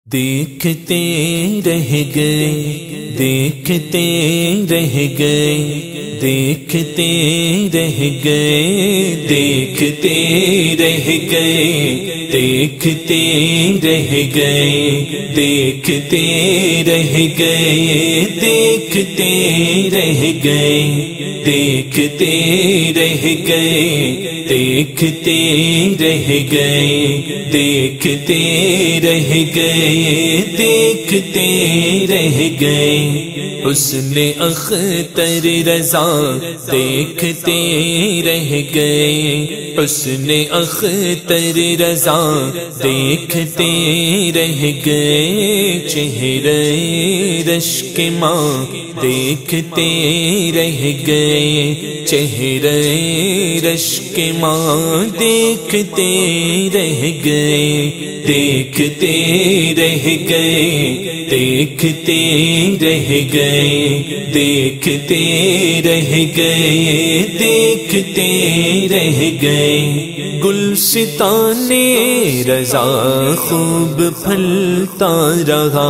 دیکھتے رہ گئے دیکھتے رہ گئے دیکھتے رہ گئے دیکھتے رہ گئے دیکھتے رہ گئے دیکھتے رہ گئے دیکھتے رہ گئے دیکھتے رہ گئے دیکھتے رہ گئے دیکھتے رہ گئے دیکھتے رہ گئے حسن اختر رضا دیکھتے رہ گئے حسن اختر رضا دیکھتے رہ گئے چہرہ رشک ماں دیکھتے رہ گئے چہرہ رشک ماں دیکھتے رہ گئے دیکھتے رہ گئے دیکھتے رہ گئے دیکھتے رہ گئے دیکھتے رہ گئے گلستان رضا خوب پھلتا رہا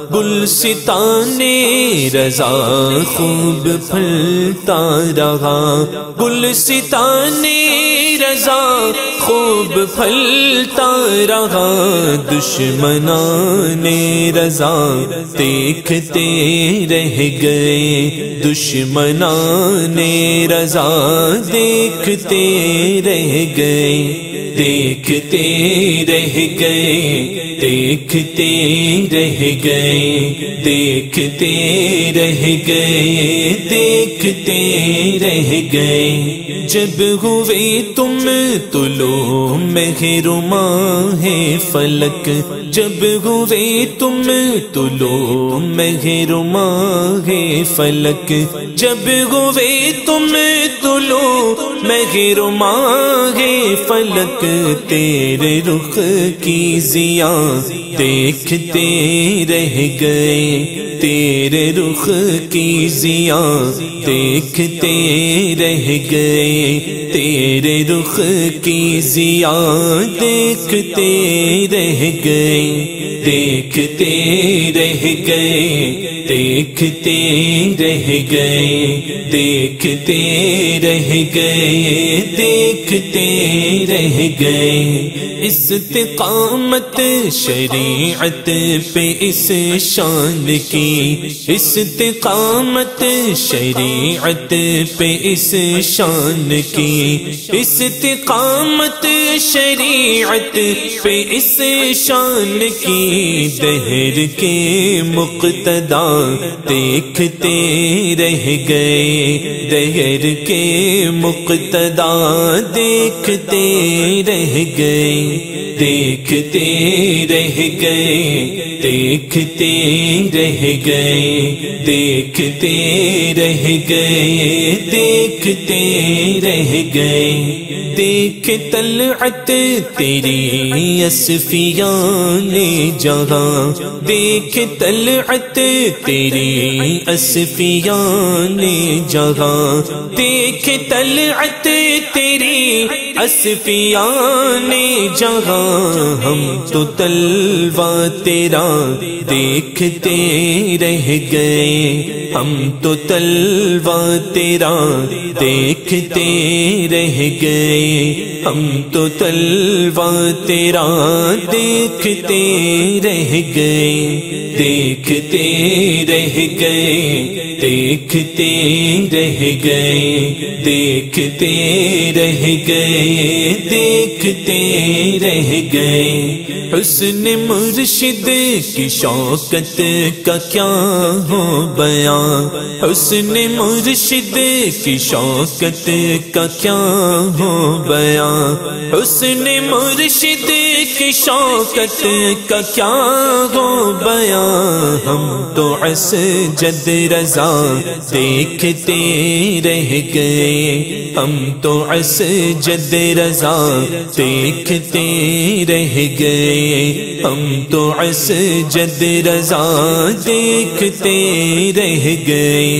گلستان رضا خوب پھلتا رہا گلستان رضا خوب پھلتا رہا دشمنان رضا دیکھتے رہ گئے دشمنان رضا دیکھتے رہ گئے دیکھتے رہ گئے دیکھتے رہ گئے دیکھتے رہ گئے دیکھتے رہ گئے جب ہوئے تم طلوع مہرماں ہے فلک جب ہوئے تم طلوع مہرماں ہے فلک جب ہوئے تم طلوع مہرماں ہے فلک تیرے رخ کی ضیا دیکھتے رہ گئے تیرے رخ کی ضیا دیکھتے رہ گئے تیرے رخ کی ضیا دیکھتے رہ گئے دیکھتے رہ گئے دیکھتے رہ گئے دیکھتے رہ گئے دیکھتے رہ گئے استقامت شریعت پہ اس شان کی استقامت شریعت پہ اس شان کی استقامت شریعت پہ اس شان کی دہر کے مقتدا دیکھتے رہ گئے دہر کے مقتدا دیکھتے رہ گئے دیکھتے رہ گئے دیکھتے رہ گئے دیکھتے رہ گئے دیکھتے رہ گئے دیکھ طلعت تیری اصفیان جہاں دیکھ طلعت تیری اصفیان جہاں دیکھ طلعت تیری اصفیان جہاں ہم تو تلوا تیرا دیکھتے رہ گئے ہم تو تلوا تیرا دیکھتے رہ گئے ہم تو تلوا تیرا دیکھتے رہ گئے دیکھتے رہ گئے دیکھتے رہ گئے دیکھتے رہ گئے دیکھتے رہ گئے حسن مرشد کی شوکت کا کیا ہو بیان حسن مرشد کی شوکت کا کیا ہو بیان حسن مرشد کی شوکت کا کیا ہو بیان ہم تو اسجد رضا دیکھتے رہ گئے ہم تو اسجد رضا دیکھتے رہ گئے ہم تو اسجد رضا دیکھتے رہ گئے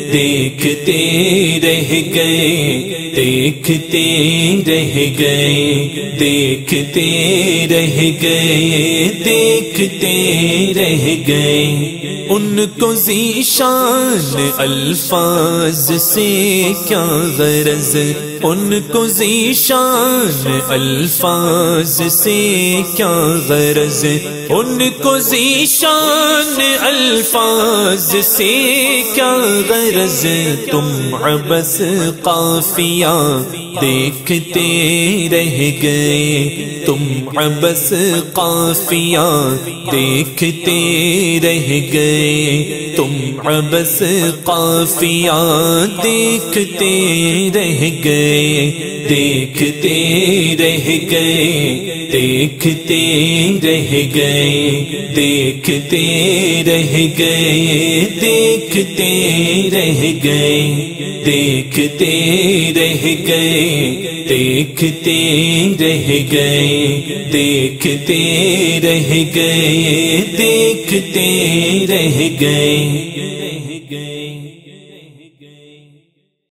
دیکھتے رہ گئے، دیکھتے رہ گئے، دیکھتے رہ گئے، دیکھتے رہ گئے۔ ان کو ذیشان الفاظ سے کیا غرض، ان کو ذیشان الفاظ سے کیا غرض، ان کو ذیشان الفاظ سے کیا غرض، تم عبث قافیہ دیکھتے رہ گئے، تم عبث قافیہ دیکھتے رہ گئے، تم عبث قافیہ دیکھتے رہ گئے، دیکھتے رہ گئے، دیکھتے رہ گئے، دیکھتے رہ گئے، دیکھتے رہ گئے، دیکھتے رہ گئے، دیکھتے رہ گئے، دیکھتے رہ گئے، دیکھتے رہ گئے۔